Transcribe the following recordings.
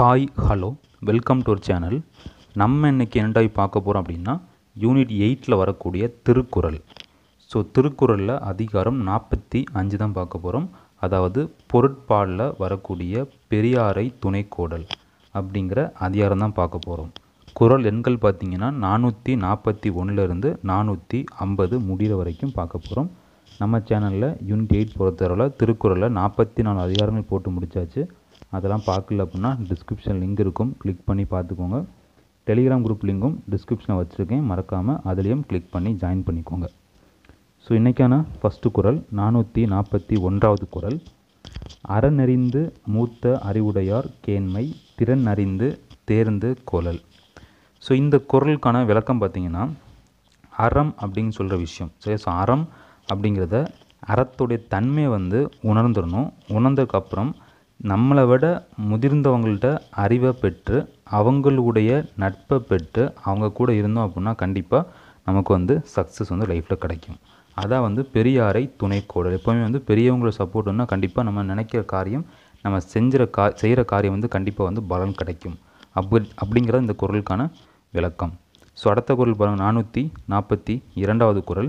Hi hello welcome to our channel. நம்ம இன்றைக்கி என்னடாய் பார்க்க போகிறோம் அப்படின்னா யூனிட் 8ல் வரக்கூடிய திருக்குறள். ஸோ திருக்குறளில் அதிகாரம் 45 தான் பார்க்க போகிறோம். அதாவது பொருட்பாலில் வரக்கூடிய பெரியாரை துணைக்கோடல் அப்படிங்கிற அதிகாரம் தான் பார்க்க போகிறோம். குறள் எண்கள் பார்த்திங்கன்னா 441லேருந்து 450 முடிகிற வரைக்கும் பார்க்க போகிறோம். நம்ம சேனலில் யூனிட் 8 பொறுத்தவரையில் திருக்குறளில் 44 அதிகாரங்கள் போட்டு முடித்தாச்சு. அதெல்லாம் பார்க்கல அப்படின்னா டிஸ்கிரிப்ஷன் லிங்க் இருக்கும், கிளிக் பண்ணி பார்த்துக்கோங்க. டெலிகிராம் குரூப் லிங்க்கும் டிஸ்கிரிப்ஷனில் வச்சுருக்கேன், மறக்காமல் அதுலேயும் கிளிக் பண்ணி ஜாயின் பண்ணிக்கோங்க. ஸோ இன்றைக்கான ஃபஸ்ட்டு குறள் 441வது குறள். அறநெறிந்து மூத்த அறிவுடையார் கேண்மை திறன் அறிந்து தேர்ந்து கொளல். ஸோ இந்த குறளுக்கான விளக்கம் பார்த்திங்கன்னா, அறம் அப்படின்னு சொல்கிற விஷயம் சரி. ஸோ அறம் அப்படிங்கிறத அறத்துடைய தன்மையை உணர்ந்துடணும். உணர்ந்ததுக்கப்புறம் நம்மளை விட முதிர்ந்தவங்கள்ட்ட அறிவை பெற்று அவங்களுடைய நட்பை பெற்று அவங்க கூட இருந்தோம் அப்படின்னா கண்டிப்பாக நமக்கு சக்ஸஸ் லைஃப்பில் கிடைக்கும். அதான் பெரியாரை துணைக்கோடல். எப்போவுமே பெரியவங்களோட சப்போர்ட் கண்டிப்பாக நம்ம நினைக்கிற காரியம், நம்ம செய்கிற காரியம் கண்டிப்பாக பலன் கிடைக்கும். அப்படிங்கிறது இந்த குறளுக்கான விளக்கம். ஸோ அடுத்த குறள் பாருங்கள், 442வது குறள்.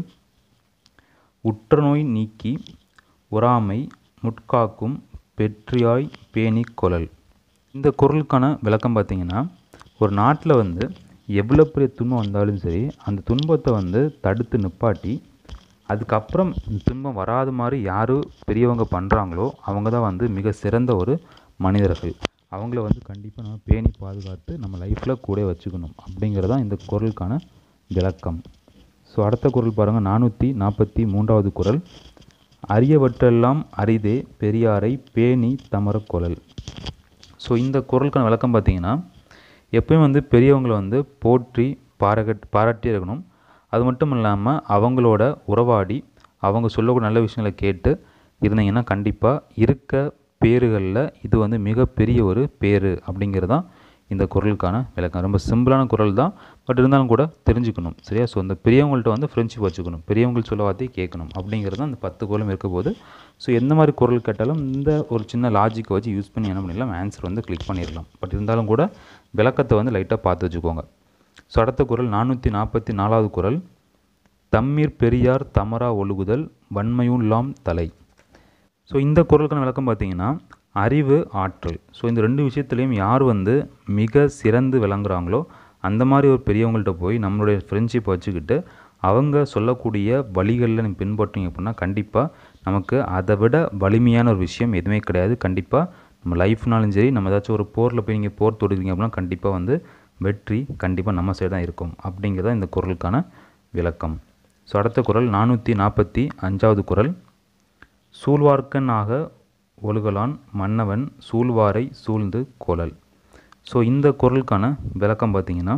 உற்றநோய் நீக்கி உறாமை முட்காக்கும் பெற்றியாய் பேணி கொளல். இந்த குறளுக்கான விளக்கம் பார்த்திங்கன்னா, ஒரு நாட்டில் எவ்வளோ பெரிய துன்பம் வந்தாலும் சரி, அந்த துன்பத்தை தடுத்து நிப்பாட்டி அதுக்கப்புறம் துன்பம் வராத மாதிரி யார் பெரியவங்க பண்ணுறாங்களோ அவங்க தான் மிக சிறந்த ஒரு மனிதர்கள். அவங்கள கண்டிப்பாக நம்ம பேணி பாதுகாத்து நம்ம லைஃப்பில் கூட வச்சுக்கணும். அப்படிங்கிறது தான் இந்த குறளுக்கான விளக்கம். ஸோ அடுத்த குறள் பாருங்கள், 443வது குறள். அரியவற்றெல்லாம் அரிதே பெரியாரை பேணி தமர கொளல். ஸோ இந்த குறளுக்கான விளக்கம் பார்த்திங்கன்னா, எப்பயும் பெரியவங்களை போற்றி பாராட்டி இருக்கணும். அது மட்டும் இல்லாமல் அவங்களோட உறவாடி அவங்க சொல்லக்கூடிய நல்ல விஷயங்களை கேட்டு இருந்தீங்கன்னா கண்டிப்பாக இருக்க பேறுகளில் இது மிகப்பெரிய ஒரு பேரு. அப்படிங்கிறது தான் இந்த குறளுக்கான விளக்கம். ரொம்ப சிம்பிளான குறள் தான், பட் இருந்தாலும் கூட தெரிஞ்சுக்கணும் சரியா. ஸோ இந்த பெரியவங்கள்ட்ட ஃப்ரெண்ட்ஷிப் வச்சுக்கணும், பெரியவங்கள் சொல்ல வார்த்தையை கேட்கணும். அப்படிங்கிறது தான் அந்த 10 குறளும் இருக்க போது. ஸோ எந்த மாதிரி குறள் கேட்டாலும் இந்த ஒரு சின்ன லாஜிக்கை வச்சு யூஸ் பண்ணி என்ன பண்ணிடலாம், ஆன்சர் கிளிக் பண்ணிடலாம். பட் இருந்தாலும் கூட விளக்கத்தை லைட்டாக பார்த்து வச்சுக்கோங்க. ஸோ அடுத்த குறள் 444வது குறள். தம்மீர் பெரியார் தமரா ஒழுகுதல் வன்மையுள்ளாம் தலை. ஸோ இந்த குறளுக்கான விளக்கம் பார்த்திங்கன்னா, அறிவு ஆற்றல். ஸோ இந்த ரெண்டு விஷயத்துலேயும் யார் மிக சிறந்து விளங்குறாங்களோ அந்த மாதிரி ஒரு பெரியவங்கள்ட்ட போய் நம்மளுடைய ஃப்ரெண்ட்ஷிப் வச்சுக்கிட்டு அவங்க சொல்லக்கூடிய வழிகளில் நீங்கள் பின்பற்றிங்க அப்படின்னா கண்டிப்பாக நமக்கு அதை விட வலிமையான ஒரு விஷயம் எதுவுமே கிடையாது. கண்டிப்பாக நம்ம லைஃப்னாலும் சரி, நம்ம ஏதாச்சும் ஒரு போரில் போய் நீங்கள் போர் தொடுக்கிறீங்க அப்படின்னா கண்டிப்பாக வெற்றி கண்டிப்பாக நம்ம சைடு தான் இருக்கும். அப்படிங்கிறத இந்த குறளுக்கான விளக்கம். ஸோ அடுத்த குறள் 445வது குறள். சூழ்வார்க்கனாக ஒழுகலான் மன்னவன் சூழ்வாரை சூழ்ந்து கொளல். ஸோ இந்த குறளுக்கான விளக்கம் பார்த்திங்கன்னா,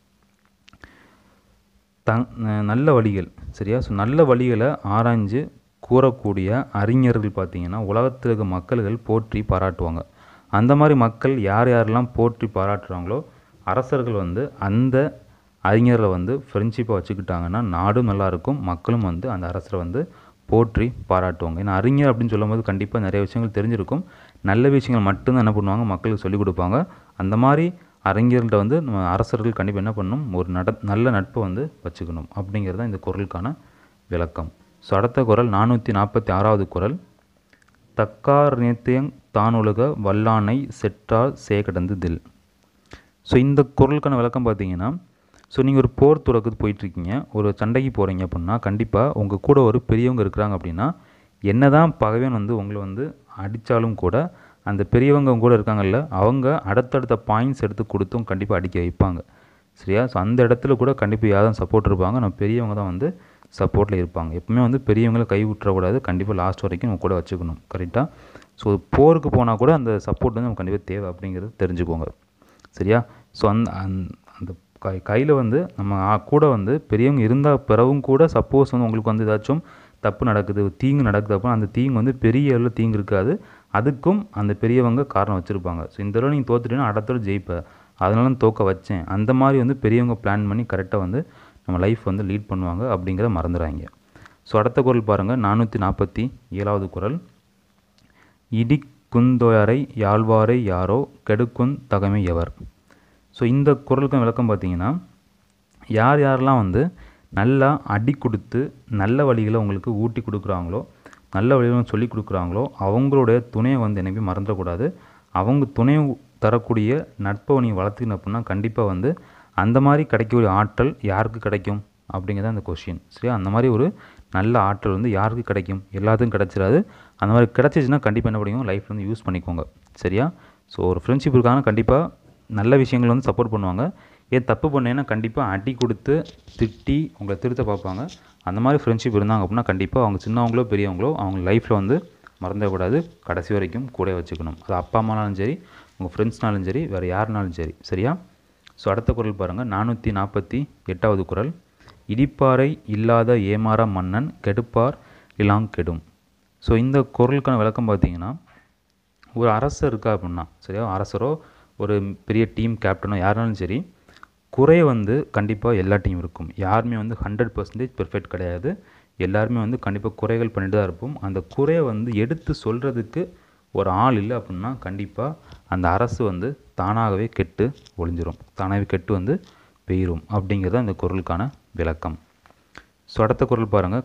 நல்ல வழிகள் சரியா. ஸோ நல்ல வழிகளை ஆராய்ஞ்சு கூறக்கூடிய அறிஞர்கள் பார்த்திங்கன்னா உலகத்தில் இருக்க மக்கள்கள் போற்றி பாராட்டுவாங்க. அந்த மாதிரி மக்கள் யார் யாரெல்லாம் போற்றி பாராட்டுறாங்களோ அரசர்கள் அந்த அறிஞர்களை ஃப்ரெண்ட்ஷிப்பை வச்சுக்கிட்டாங்கன்னா நாடும் நல்லாயிருக்கும், மக்களும் அந்த அரசரை போற்றி பாராட்டுவாங்க. ஏன்னா அறிஞர் அப்படின்னு சொல்லும்போது கண்டிப்பாக நிறைய விஷயங்கள் தெரிஞ்சிருக்கும், நல்ல விஷயங்கள் மட்டும்தான் என்ன பண்ணுவாங்க மக்களுக்கு சொல்லிக் கொடுப்பாங்க. அந்த மாதிரி அறிஞர்கள்ட்ட நம்ம அரசர்கள் கண்டிப்பாக என்ன பண்ணணும், ஒரு நல்ல நட்பை வச்சுக்கணும். அப்படிங்கிறது தான் இந்த குறளுக்கான விளக்கம். ஸோ அடுத்த குறள் 446வது குறள். தக்கார் நேத்தியங் தானுலக வல்லானை செற்றார் சேகடந்து தில். ஸோ இந்த குறளுக்கான விளக்கம் பார்த்திங்கன்னா, ஸோ நீங்கள் ஒரு போர் தொடக்கத்துக்கு போயிட்டுருக்கீங்க, ஒரு சண்டைக்கு போகிறீங்க அப்படின்னா கண்டிப்பாக உங்கள் கூட ஒரு பெரியவங்க இருக்கிறாங்க அப்படின்னா என்ன தான் பகைவன் உங்களை அடித்தாலும் கூட அந்த பெரியவங்க கூட இருக்காங்கல்ல அவங்க அடுத்தடுத்த பாயிண்ட்ஸ் எடுத்து கொடுத்தும் கண்டிப்பாக அடிக்க வைப்பாங்க சரியா. ஸோ அந்த இடத்துல கூட கண்டிப்பாக யாரும் சப்போர்ட் இருப்பாங்க, நம்ம பெரியவங்க தான் சப்போர்ட்டில் இருப்பாங்க. எப்பவுமே பெரியவங்களை கை விட்டுறக்கூடாது, கண்டிப்பாக லாஸ்ட் வரைக்கும் நம்ம கூட வச்சுக்கணும் கரெக்டாக. ஸோ போருக்கு போனால் கூட அந்த சப்போர்ட் நமக்கு கண்டிப்பாக தேவை. அப்படிங்கிறது தெரிஞ்சுக்கோங்க சரியா. ஸோ அந்த கையில் நம்ம கூட பெரியவங்க இருந்தால் பிறவும் கூட சப்போஸ் உங்களுக்கு ஏதாச்சும் தப்பு நடக்குது, தீங்கு நடக்குது அப்போ அந்த தீங்கு பெரிய அளவில் தீங்கு இருக்காது, அதுக்கும் அந்த பெரியவங்க காரணம் வச்சுருப்பாங்க. ஸோ இந்த தடவை நீங்கள் தோத்துட்டீங்கன்னா அடுத்த ஜெயிப்பேன், அதனால தோக்க வச்சேன். அந்த மாதிரி பெரியவங்க பிளான் பண்ணி கரெக்டாக நம்ம லைஃப் லீட் பண்ணுவாங்க. அப்படிங்கிறத மறந்துடுறாங்க. ஸோ அடுத்த குறள் பாருங்கள், 447வது குறள். இடி குந்தோயாரை யாழ்வாரை யாரோ கெடுக்குந் தகமை எவர். ஸோ இந்த குறளுக்கும் விளக்கம் பார்த்தீங்கன்னா, யார் யாரெல்லாம் வந்து நல்லா அடி கொடுத்து நல்ல வழிகளை உங்களுக்கு ஊட்டி கொடுக்குறாங்களோ, நல்ல வழிகளை சொல்லி கொடுக்குறாங்களோ, அவங்களுடைய துணையை வந்து என்னைக்குமே மறந்துடக்கூடாது. அவங்க துணை தரக்கூடிய நட்பை நீங்கள் வளர்த்துக்கணும் அப்படின்னா கண்டிப்பாக வந்து அந்த மாதிரி கிடைக்கக்கூடிய ஆற்றல் யாருக்கு கிடைக்கும் அப்படிங்கிறது அந்த கொஷின். சரியா? அந்த மாதிரி ஒரு நல்ல ஆற்றல் வந்து யாருக்கு கிடைக்கும்? எல்லாத்துக்கும் கிடச்சிடாது. அந்த மாதிரி கிடச்சிச்சின்னா கண்டிப்பாக என்ன பண்ணிக்கோங்க, லைஃப்பில் வந்து யூஸ் பண்ணிக்கோங்க. சரியா? ஸோ ஒரு ஃப்ரெண்ட்ஷிப் இருக்காங்கன்னா கண்டிப்பாக நல்ல விஷயங்கள் வந்து சப்போர்ட் பண்ணுவாங்க. ஏன் தப்பு பண்ணேன்னா கண்டிப்பாக அடி கொடுத்து திட்டி உங்களை திருத்த பார்ப்பாங்க. அந்த மாதிரி ஃப்ரெண்ட்ஷிப் இருந்தாங்க அப்படின்னா கண்டிப்பாக அவங்க சின்னவங்களோ பெரியவங்களோ அவங்க லைஃப்பில் வந்து மறந்துடக்கூடாது. கடைசி வரைக்கும் கூட வச்சுக்கணும். அது அப்பா அம்மானாலும் சரி, உங்கள் ஃப்ரெண்ட்ஸ்னாலும் சரி, வேறு யாருனாலும் சரி. சரியா? ஸோ அடுத்த குறள் பாருங்கள், 448வது குறள். இடிப்பாறை இல்லாத ஏமாற மன்னன் கெடுப்பார் இலாங் கெடும். ஸோ இந்த குறளுக்கான விளக்கம் பார்த்தீங்கன்னா, ஒரு அரசர் இருக்கா அப்படின்னா, சரியா, அரசரோ ஒரு பெரிய டீம் கேப்டனோ யாருனாலும் சரி, குறை வந்து கண்டிப்பாக எல்லா டீம் இருக்கும். யாருமே வந்து 100% பெர்ஃபெக்ட் கிடையாது. எல்லாருமே வந்து கண்டிப்பாக குறைகள் பண்ணிட்டு தான் இருப்போம். அந்த குறையை வந்து எடுத்து சொல்கிறதுக்கு ஒரு ஆள் இல்லை அப்படின்னா கண்டிப்பாக அந்த அரசு வந்து தானாகவே கெட்டு ஒழிஞ்சிரும், தானாகவே கெட்டு வந்து பெயரும் அப்படிங்கிறது அந்த குறளுக்கான விளக்கம். ஸோ அடுத்த குறள் பாருங்கள்,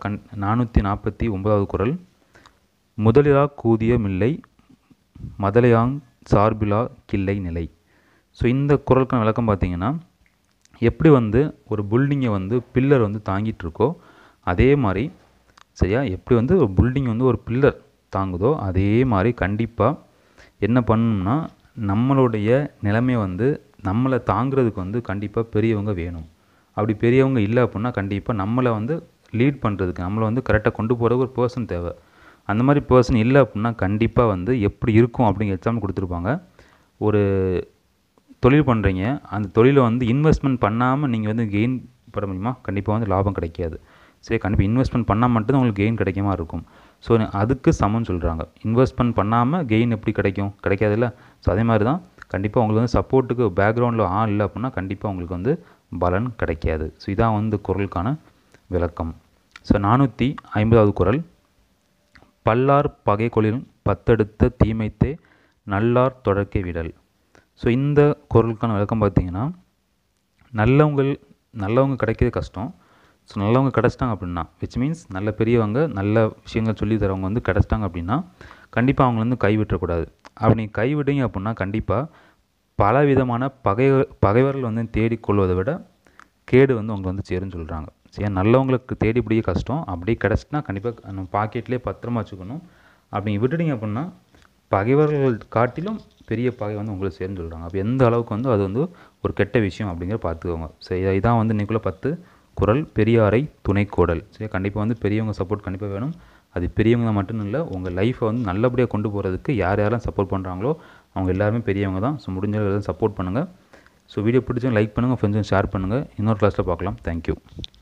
449வது குறள். முதலிலா கூதிய மில்லை மதலையாங் சார்பிலா கிள்ளை நிலை. ஸோ இந்த குறளுக்கான விளக்கம் பார்த்தீங்கன்னா, எப்படி வந்து ஒரு பில்டிங்கை வந்து பில்லர் வந்து தாங்கிட்டு இருக்கோ அதே மாதிரி, சரியா, எப்படி வந்து ஒரு பில்டிங் வந்து ஒரு பில்லர் தாங்குதோ அதே மாதிரி கண்டிப்பாக என்ன பண்ணணும்னா நம்மளுடைய நிலைமையை வந்து நம்மளை தாங்கிறதுக்கு வந்து கண்டிப்பாக பெரியவங்க வேணும். அப்படி பெரியவங்க இல்லை அப்படின்னா கண்டிப்பாக நம்மளை வந்து லீட் பண்ணுறதுக்கு, நம்மளை வந்து கரெக்டாக கொண்டு போகிறதுக்கு ஒரு பர்சன் தேவை. அந்த மாதிரி பர்சன் இல்லை அப்படின்னா கண்டிப்பாக வந்து எப்படி இருக்கும் அப்படிங்கிற எக்ஸாம்பிள் கொடுத்துருப்பாங்க. ஒரு தொழில் பண்ணுறீங்க, அந்த தொழிலை வந்து இன்வெஸ்ட்மெண்ட் பண்ணாமல் நீங்கள் வந்து கெயின் பண்ண முடியுமா? கண்டிப்பாக வந்து லாபம் கிடைக்காது. சரி, கண்டிப்பாக இன்வெஸ்ட்மெண்ட் பண்ணால் மட்டும்தான் உங்களுக்கு கெயின் கிடைக்குமா இருக்கும். ஸோ அதுக்கு சமம்னு சொல்கிறாங்க. இன்வெஸ்ட்மெண்ட் பண்ணாமல் கெயின் எப்படி கிடைக்கும்? கிடைக்காதுல்ல. ஸோ அதே மாதிரி தான் கண்டிப்பாக உங்களுக்கு வந்து சப்போர்ட்டுக்கு பேக்ரவுண்டில் ஆள் இல்லை அப்படின்னா கண்டிப்பாக உங்களுக்கு வந்து பலன் கிடைக்காது. ஸோ இதான் வந்து குறளுக்கான விளக்கம். ஸோ 450வது குறள். பல்லார் பகைகொளில் பத்தெடுத்த தீமைத்தே நல்லார் தொடர்க்கை விடல். ஸோ இந்த குறளுக்கான விளக்கம் பார்த்தீங்கன்னா, நல்லவங்க கிடைக்கிறது கஷ்டம். ஸோ நல்லவங்க கிடச்சிட்டாங்க அப்படின்னா, விச் மீன்ஸ் நல்ல பெரியவங்க நல்ல விஷயங்கள் சொல்லி தரவங்க வந்து கிடச்சிட்டாங்க அப்படின்னா கண்டிப்பாக அவங்கள வந்து கைவிட்டக்கூடாது. அப்படி கைவிட்டீங்க அப்படின்னா கண்டிப்பாக பல விதமான பகைவர்கள் வந்து தேடிக்கொள்வதை விட கேடு வந்து அவங்களை வந்து சேருன்னு சொல்கிறாங்க. சரி, நல்லவங்களுக்கு தேடி பிடிக்க கஷ்டம். அப்படியே கிடச்சிட்டுனா கண்டிப்பாக நம்ம பாக்கெட்லேயே பத்திரமா வச்சுக்கணும். அப்படி விட்டுட்டிங்க அப்படின்னா பகைவர்கள் காட்டிலும் பெரிய பகை வந்து உங்களுக்கு சேர்ந்து சொல்கிறாங்க. அப்போ எந்த அளவுக்கு வந்து அது வந்து ஒரு கெட்ட விஷயம் அப்படிங்கிறத பார்த்துக்கோங்க. சரி, இதான் வந்து இன்னைக்குள்ள 10 குறள். பெரியாரை துணைக்கோடல். சரி, கண்டிப்பாக வந்து பெரியவங்க சப்போர்ட் கண்டிப்பாக வேணும். அது பெரியவங்க மட்டும் இல்லை, உங்கள் லைஃப்பை வந்து நல்லபடியாக கொண்டு போகிறதுக்கு யார் யாரெல்லாம் சப்போர்ட் பண்ணுறாங்களோ அவங்க எல்லாருமே பெரியவங்க தான். ஸோ முடிஞ்ச அளவு சப்போர்ட் பண்ணுங்கள். ஸோ வீடியோ பிடிச்சா லைக் பண்ணுங்கள், ஃப்ரெண்ட்ஸும் ஷேர் பண்ணுங்கள். இன்னொரு கிளாஸில் பார்க்கலாம். தேங்க்யூ.